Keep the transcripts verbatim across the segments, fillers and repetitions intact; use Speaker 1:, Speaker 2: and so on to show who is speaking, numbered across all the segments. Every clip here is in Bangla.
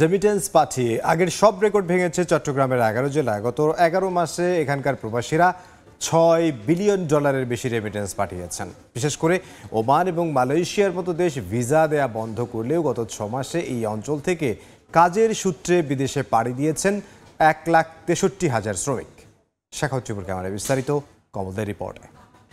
Speaker 1: রেমিটেন্স পাঠিয়ে আগের সব রেকর্ড ভেঙেছে চট্টগ্রামের এগারো জেলা। গত এগারো মাসে এখানকার প্রবাসীরা ছয় বিলিয়ন ডলারের বেশি রেমিটেন্স পাঠিয়েছেন। বিশেষ করে ওমান এবং মালয়েশিয়ার মতো দেশ ভিসা দেয়া বন্ধ করলেও গত ছ মাসে এই অঞ্চল থেকে কাজের সূত্রে বিদেশে পাড়ি দিয়েছেন এক লাখ তেষট্টি হাজার শ্রমিক। শেখাউজ্জুবুল ক্যামেরায় বিস্তারিত কমলদের রিপোর্টে।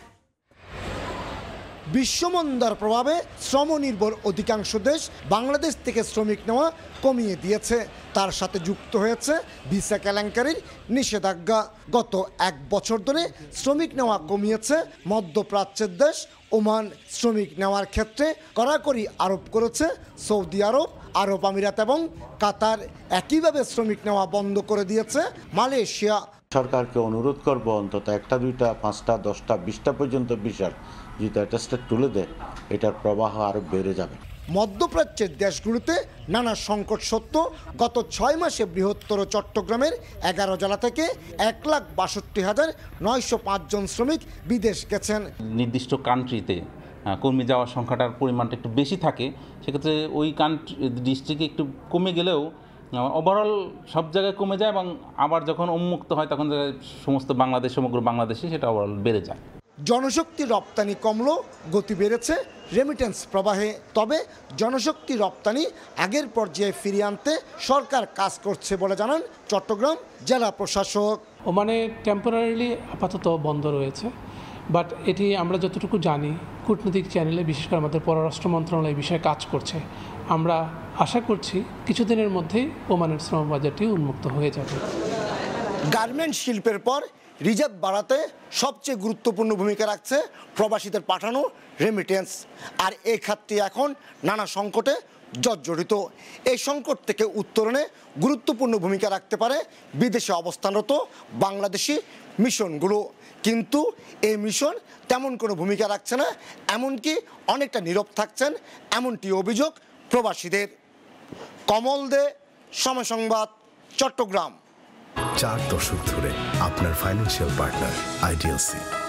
Speaker 2: বিশ্বমন্দার প্রভাবে শ্রমনির্ভর অধিকাংশ দেশ বাংলাদেশ থেকে শ্রমিক নেওয়া কমিয়ে দিয়েছে। তার সাথে যুক্ত হয়েছে ভিসা কেলেঙ্কারির নিষেধাজ্ঞা। গত এক বছর ধরে শ্রমিক নেওয়া কমিয়েছে মধ্যপ্রাচ্যের দেশ ওমান। শ্রমিক নেওয়ার ক্ষেত্রে কড়াকড়ি আরোপ করেছে সৌদি আরব, আরব আমিরাত এবং কাতার। একইভাবে শ্রমিক নেওয়া বন্ধ করে দিয়েছে মালয়েশিয়া।
Speaker 3: সরকারকে অনুরোধ করব অন্তত একটা দুইটা পাঁচটা দশটা বিশটা পর্যন্ত ভিসার যদি অ্যাটাস্টেড তুলে দেয়, এটার প্রবাহ আরও বেড়ে যাবে।
Speaker 2: মধ্যপ্রাচ্যের দেশগুলোতে নানা সংকট সত্ত্বেও গত ছয় মাসে বৃহত্তর চট্টগ্রামের এগারো জেলা থেকে এক লাখ বাষট্টি হাজার নয়শো পাঁচজন শ্রমিক বিদেশ গেছেন।
Speaker 4: নির্দিষ্ট কান্ট্রিতে কর্মী যাওয়ার সংখ্যাটার পরিমাণটা একটু বেশি থাকে, সেক্ষেত্রে ওই কান্ট্রি ডিস্ট্রিক্টে একটু কমে গেলেও ওভারঅল সব জায়গায় কমে যায় এবং আবার যখন উন্মুক্ত হয় তখন সমস্ত বাংলাদেশ সমগ্র বাংলাদেশে সেটা ওভারঅল বেড়ে যায়।
Speaker 2: জনশক্তি রপ্তানি কমলো, গতি বেড়েছে রেমিটেন্স প্রবাহে। তবে জনশক্তি রপ্তানি আগের পর্যায়ে ফিরিয়ে আনতে সরকার কাজ করছে বলে জানান চট্টগ্রাম জেলা প্রশাসক।
Speaker 5: ওমানে টেম্পোরারিলি আপাতত বন্ধ রয়েছে, বাট এটি আমরা যতটুকু জানি কূটনৈতিক চ্যানেলে বিশেষ করে আমাদের পররাষ্ট্র মন্ত্রণালয় এই বিষয়ে কাজ করছে। আমরা আশা করছি কিছুদিনের মধ্যেই ওমানের শ্রম বাজারটি উন্মুক্ত হয়ে যাবে।
Speaker 2: গার্মেন্ট শিল্পের পর রিজার্ভ বাড়াতে সবচেয়ে গুরুত্বপূর্ণ ভূমিকা রাখছে প্রবাসীদের পাঠানো রেমিটেন্স। আর এই খাতটি এখন নানা সংকটে জর্জরিত। এই সংকট থেকে উত্তরণে গুরুত্বপূর্ণ ভূমিকা রাখতে পারে বিদেশে অবস্থানরত বাংলাদেশি মিশনগুলো। কিন্তু এই মিশন তেমন কোনো ভূমিকা রাখছে না, এমনকি অনেকটা নীরব থাকছেন, এমনটি অভিযোগ প্রবাসীদের। কমল দে, সময় সংবাদ, চট্টগ্রাম।
Speaker 6: চার দশক ধরে আপনার ফাইন্যান্সিয়াল পার্টনার আইডিএলসি।